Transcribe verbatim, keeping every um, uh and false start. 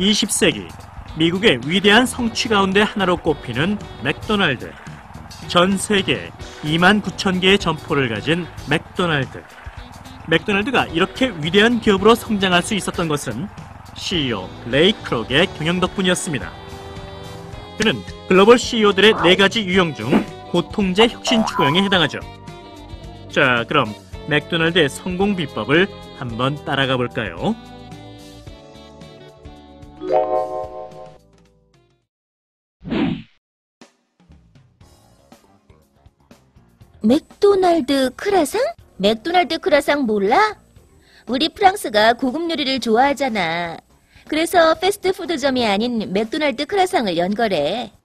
이십 세기 미국의 위대한 성취 가운데 하나로 꼽히는 맥도날드. 전 세계 이만 구천 개의 점포를 가진 맥도날드. 맥도날드가 이렇게 위대한 기업으로 성장할 수 있었던 것은 씨이오 레이 크록의 경영 덕분이었습니다. 그는 글로벌 씨이오들의 네 가지 유형 중 고통제 혁신 추구형에 해당하죠. 자, 그럼 맥도날드의 성공 비법을 한번 따라가 볼까요? 맥도날드 크라상? 맥도날드 크라상 몰라? 우리 프랑스가 고급 요리를 좋아하잖아. 그래서 패스트푸드점이 아닌 맥도날드 크라상을 연 거래.